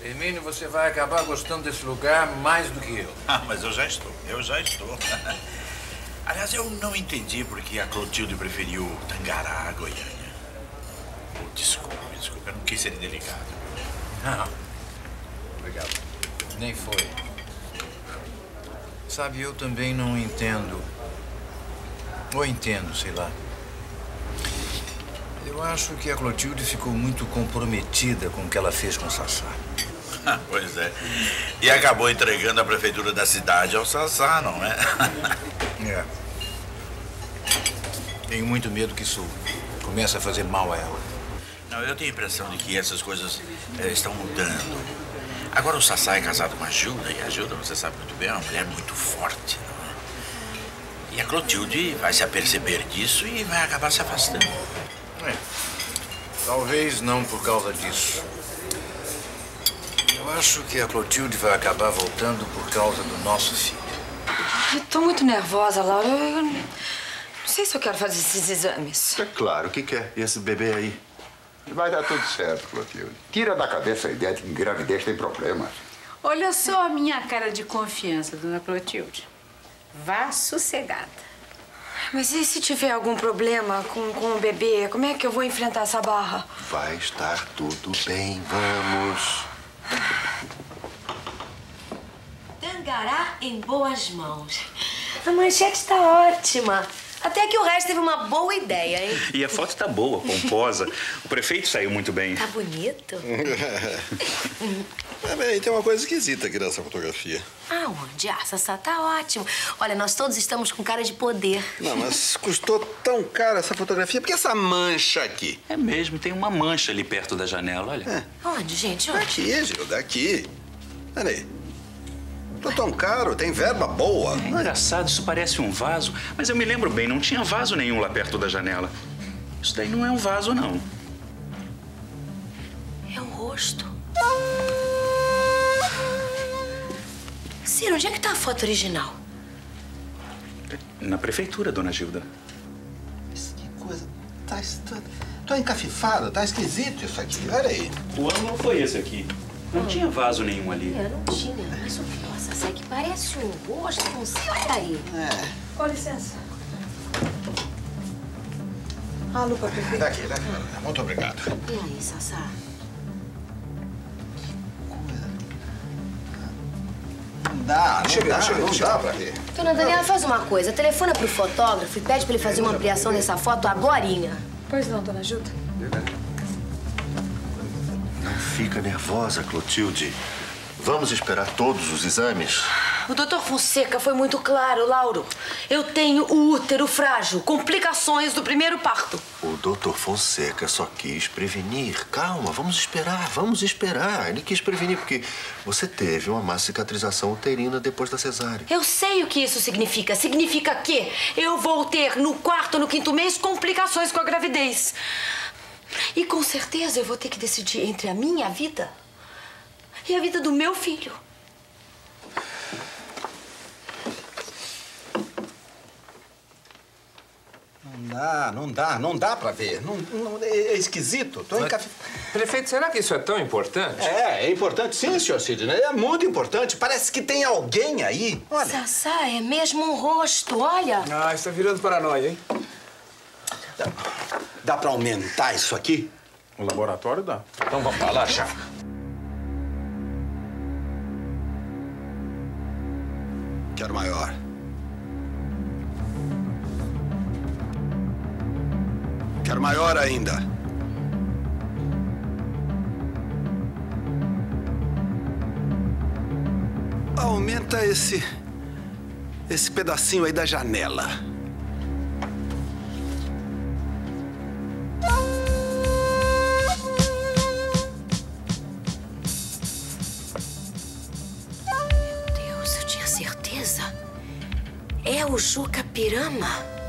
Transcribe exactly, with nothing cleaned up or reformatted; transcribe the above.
Hermínio, você vai acabar gostando desse lugar mais do que eu. Ah, mas eu já estou. Eu já estou. Aliás, eu não entendi porque a Clotilde preferiu Tangará a Goiânia. Oh, desculpa, desculpa. Eu não quis ser delicado. Não. Obrigado. Nem foi. Sabe, eu também não entendo. Ou entendo, sei lá. Eu acho que a Clotilde ficou muito comprometida com o que ela fez com o Sassá. Pois é. E acabou entregando a prefeitura da cidade ao Sassá, não é? É. Tenho muito medo que isso comece a fazer mal a ela. Não, eu tenho a impressão de que essas coisas é, estão mudando. Agora o Sassá é casado com a Gilda, e a Gilda, você sabe muito bem, é uma mulher muito forte, não é? E a Clotilde vai se aperceber disso e vai acabar se afastando. É. Talvez não por causa disso. Eu acho que a Clotilde vai acabar voltando por causa do nosso filho. Eu tô muito nervosa, Laura. Eu não sei se eu quero fazer esses exames. É claro, o que quer? E esse bebê aí? Vai dar tudo certo, Clotilde. Tira da cabeça a ideia de que gravidez tem problema. Olha só a minha cara de confiança, dona Clotilde. Vá sossegada. Mas e se tiver algum problema com, com o bebê? Como é que eu vou enfrentar essa barra? Vai estar tudo bem, vamos. Tangará em boas mãos. A manchete está ótima. Até que o resto teve uma boa ideia, hein? E a foto tá boa, pomposa. O prefeito saiu muito bem. Tá bonito. É, bem, tem uma coisa esquisita aqui nessa fotografia. Aonde? Ah, Sassá, tá ótimo. Olha, nós todos estamos com cara de poder. Não, mas custou tão caro essa fotografia. Por que essa mancha aqui? É mesmo, tem uma mancha ali perto da janela, olha. É. Onde, gente? Onde? Aqui, Gil, daqui. Peraí. Não tão caro, tem verba boa. É engraçado, isso parece um vaso, mas eu me lembro bem, não tinha vaso nenhum lá perto da janela. Isso daí não é um vaso, não. É um rosto. Ciro, onde é que tá a foto original? Na prefeitura, dona Gilda. Mas que coisa. Tá, tá, tô encafifado, tá esquisito isso aqui. Olha aí. O ano não foi esse aqui. Não hum. tinha vaso nenhum ali. É, não tinha. Mas o pior, Sassá, é que parece um rosto, não sei. Olha aí. É. Com licença. Alô, prefeito. Daqui, daqui. Muito obrigado. E aí, Sassá? Não dá, não Chega, dá, chega, não chega. dá pra ver. Dona Daniela, faz uma coisa. Telefona pro fotógrafo e pede pra ele fazer uma ampliação dessa foto agorinha. Pois não, dona Gilda. Não fica nervosa, Clotilde. Vamos esperar todos os exames? O doutor Fonseca foi muito claro, Lauro. Eu tenho o útero frágil, complicações do primeiro parto. O doutor Fonseca só quis prevenir. Calma, vamos esperar, vamos esperar. Ele quis prevenir porque você teve uma má cicatrização uterina depois da cesárea. Eu sei o que isso significa. Significa que eu vou ter no quarto ou no quinto mês complicações com a gravidez. E com certeza eu vou ter que decidir entre a minha vida e a vida do meu filho. Não dá, não dá, não dá pra ver. Não, não, é esquisito. Tô encafifado. Prefeito, será que isso é tão importante? É, é importante sim, senhor Sidney. É muito importante. Parece que tem alguém aí. Olha. Sassá, é mesmo um rosto, olha. Ah, está virando paranoia, hein? Dá, dá pra aumentar isso aqui? O laboratório dá. Então vamos pra lá, já. Quero maior. Quero maior ainda. Aumenta esse... esse pedacinho aí da janela. Meu Deus, eu tinha certeza. É o Juca Pirama.